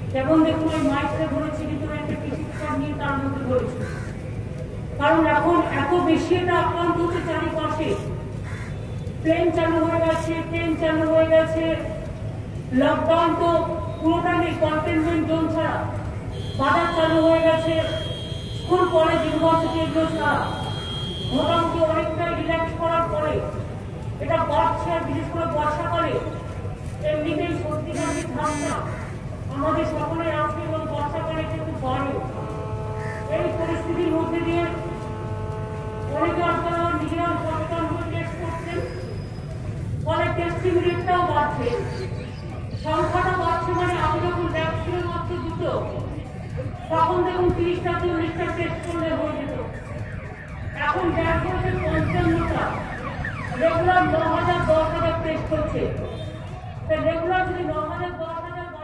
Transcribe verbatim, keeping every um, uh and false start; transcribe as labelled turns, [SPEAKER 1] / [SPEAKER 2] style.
[SPEAKER 1] যেমন দেখুন ওই মাইকটা ধরেছি কিন্তু একটা টিসি পেপার নিয়ে তার মধ্যে ধরেছি, কারণ এখন এত বেশি এটা আক্রান্ত হচ্ছে চারিপাশে। প্লেন চালু হয়ে গেছে, ট্রেন চালু হয়ে গেছে, লকডাউন তো পুরোটা নেই, কন্টেনমেন্ট জোন ছাড়া, বাজার চালু হয়ে গেছে, স্কুল কলেজ ইউনিভার্সিটি এগুলো ছাড়া মোটামুটি অনেকটাই রিল্যাক্স করার পরে এটা বাড়ছে। আর বিশেষ করে বর্ষাকালে এমনিতেই সর্দি কাশি ঠান্ডা আমাদের সকলের আছে এবং বর্ষাকালে কিন্তু বাড়ে। এই পরিস্থিতির মধ্যে দিয়ে অনেকে আপনারা নিজেরা সচেতন হয়ে টেস্ট করছেন, ফলে টেস্টিং রেটটাও বাড়ছে, সংখ্যাটা বাড়ছে। মানে আগে যখন ল্যাব ছিল মাত্র দুটো, তখন দেখুন তিরিশটা চল্লিশটা টেস্ট করলে হয়ে যেত, এখন ল্যাব হচ্ছে পঞ্চান্নটা, রেগুলার ন হাজার দশ হাজার টেস্ট করছে। রেগুলার যদি ন হাজার দশ হাজার